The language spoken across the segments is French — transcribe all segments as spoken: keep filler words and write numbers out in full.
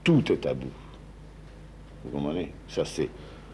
Tout est tabou. Vous comprenez? Ça, c'est...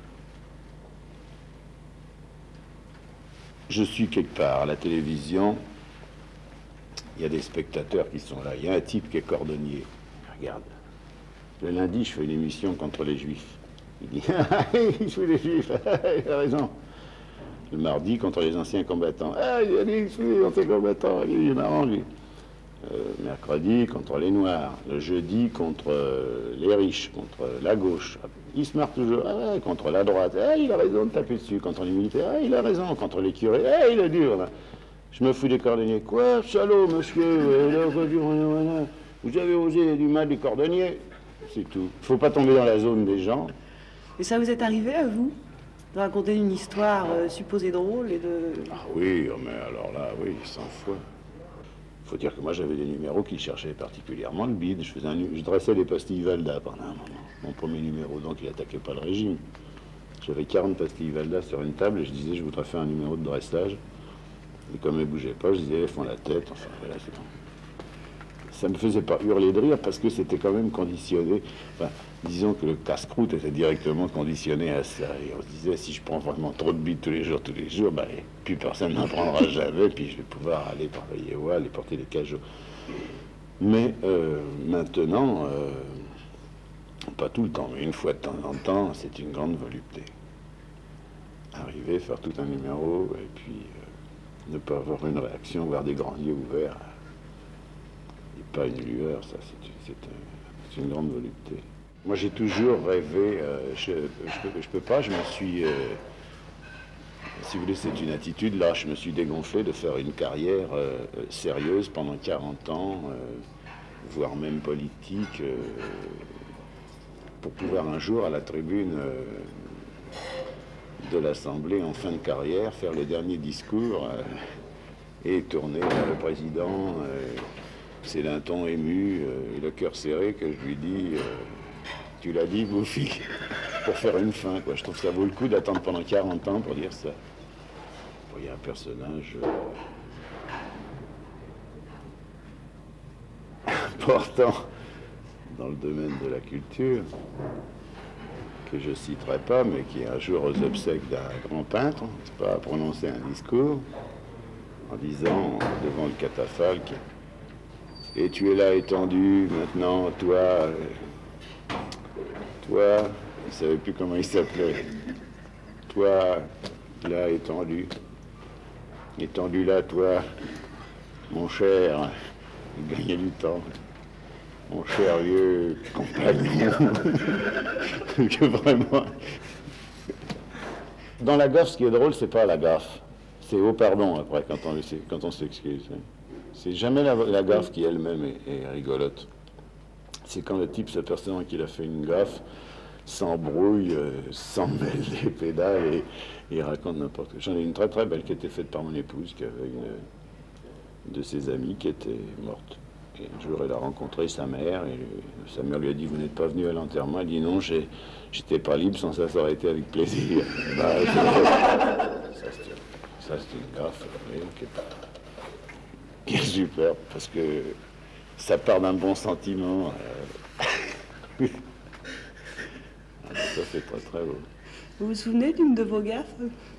Je suis quelque part à la télévision, il y a des spectateurs qui sont là. Il y a un type qui est cordonnier. Regarde. Le lundi, je fais une émission contre les Juifs. Il dit, ah, je suis les Juifs, il a raison. Le mardi, contre les anciens combattants. Ah, il a dit, je suis ancien combattant, il est marrant, lui. Euh, mercredi, contre les Noirs. Le jeudi, contre euh, les riches, contre la gauche. Il se marre toujours. Ah, ouais, contre la droite. Ah, il a raison de taper dessus. Contre les militaires. Ah, il a raison. Contre les curés. Ah, il est dur, là. Je me fous des cordonniers. Quoi, salaud, monsieur euh, là, vous avez osé du mal des cordonniers. C'est tout. Il ne faut pas tomber dans la zone des gens. Et ça vous est arrivé à vous de raconter une histoire euh, supposée drôle et de... Ah oui, oh, mais alors là, oui, cent fois. Il faut dire que moi j'avais des numéros qui cherchaient particulièrement le bide. Je, faisais un, je dressais des pastilles Valda pendant un moment. Mon premier numéro, donc il attaquait pas le régime. J'avais quarante pastilles Valda sur une table et je disais je voudrais faire un numéro de dressage. Et comme elles ne bougeaient pas, je disais elles font la tête. Enfin voilà, c'est bon. Ça ne me faisait pas hurler de rire parce que c'était quand même conditionné. Enfin, disons que le casse-croûte était directement conditionné à ça. Et on se disait, si je prends vraiment trop de bides tous les jours, tous les jours, ben, plus personne n'en prendra jamais, puis je vais pouvoir aller travailler ou aller porter des cajots. Mais euh, maintenant, euh, pas tout le temps, mais une fois de temps en temps, c'est une grande volupté. Arriver, faire tout un numéro, et puis euh, ne pas avoir une réaction, avoir des grands yeux ouverts. Pas une lueur, ça, c'est un, une grande volupté. Moi, j'ai toujours rêvé, euh, je ne peux, je peux pas, je me suis, euh, si vous voulez, c'est une attitude, là, je me suis dégonflé de faire une carrière euh, sérieuse pendant quarante ans, euh, voire même politique, euh, pour pouvoir un jour, à la tribune euh, de l'Assemblée, en fin de carrière, faire le dernier discours euh, et tourner vers le président. Euh, C'est d'un ton ému euh, et le cœur serré que je lui dis euh, tu l'as dit, Bouffi, pour faire une fin, quoi. Je trouve que ça vaut le coup d'attendre pendant quarante ans pour dire ça. Bon, il y a un personnage euh, important dans le domaine de la culture que je citerai pas, mais qui un jour aux obsèques d'un grand peintre, c'est pas, a prononcé un discours en disant devant le catafalque: et tu es là étendu, maintenant, toi, euh, toi, il ne savait plus comment il s'appelait, toi, là, étendu, étendu là, toi, mon cher, il gagnait du temps, mon cher vieux compagnon, que vraiment... Dans la gaffe, ce qui est drôle, c'est pas la gaffe, c'est au pardon, après, quand on, quand on s'excuse. C'est jamais la, la gaffe qui elle-même est, est rigolote. C'est quand le type s'aperçoit qu'il a fait une gaffe, s'embrouille, euh, s'en mêle les pédales et, et il raconte n'importe quoi. J'en ai une très très belle qui était faite par mon épouse, qui avait une de ses amies qui était morte. Et un jour, elle a rencontré sa mère et sa mère lui a dit: vous n'êtes pas venu à l'enterrement? Elle dit: non, j'étais pas libre, sans ça, ça aurait été avec plaisir. Bah, ça, c'est une gaffe, oui, qui est pas... qui est super, parce que ça part d'un bon sentiment. Euh... ça, c'est très très beau. Vous vous souvenez d'une de vos gaffes?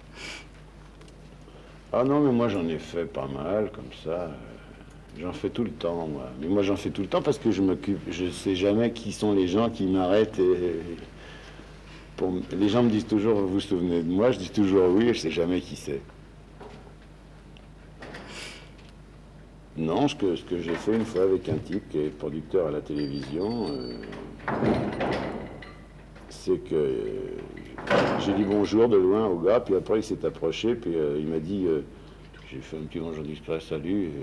Ah non, mais moi j'en ai fait pas mal, comme ça. J'en fais tout le temps, moi. Mais moi j'en fais tout le temps parce que je m'occupe, je sais jamais qui sont les gens qui m'arrêtent. Et... Pour... Les gens me disent toujours: vous vous souvenez de moi? Je dis toujours oui, et je sais jamais qui c'est. Non, ce que, ce que j'ai fait une fois avec un type qui est producteur à la télévision, euh, c'est que euh, j'ai dit bonjour de loin au gars, puis après il s'est approché, puis euh, il m'a dit, euh, j'ai fait un petit bonjour discret, salut, et,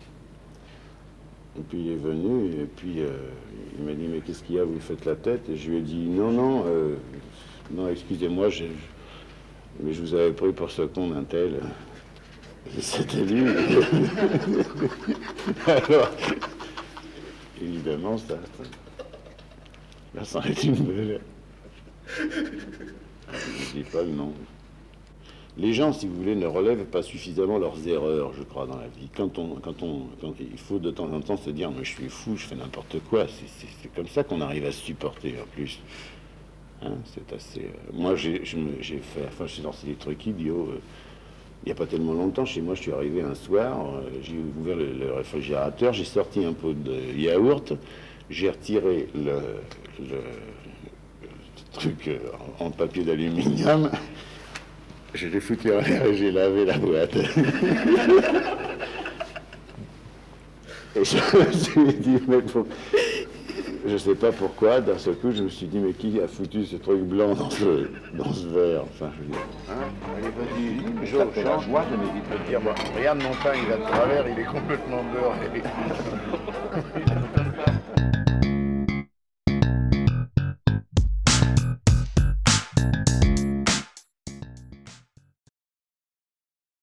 et puis il est venu, et puis euh, il m'a dit: mais qu'est-ce qu'il y a, vous faites la tête? Et je lui ai dit: non, non, euh, non, excusez-moi, mais je vous avais pris pour ce con d'un tel. C'était lui. Alors, évidemment, ça, ça, ça est une belle. Je ne dis pas le nom. Les gens, si vous voulez, ne relèvent pas suffisamment leurs erreurs, je crois, dans la vie. Quand on, quand on, quand il faut de temps en temps se dire, mais je suis fou, je fais n'importe quoi. C'est comme ça qu'on arrive à se supporter, en plus. Hein, c'est assez. Euh, moi, j'ai fait, enfin, je suis lancé des trucs idiots. Euh, il n'y a pas tellement longtemps, chez moi, je suis arrivé un soir, euh, j'ai ouvert le, le réfrigérateur, j'ai sorti un pot de yaourt, j'ai retiré le, le, le truc euh, en, en papier d'aluminium. Je l'ai foutu en l'air et j'ai lavé la boîte. Et je me suis dit, mais pour... je ne sais pas pourquoi, d'un seul coup, je me suis dit, mais qui a foutu ce truc blanc dans ce, dans ce verre? Enfin, je veux dire, hein? Allez, vas-y, Jo, c'est la joie de me dire, bon, regarde mon pain, il va de travers, il est complètement beurré.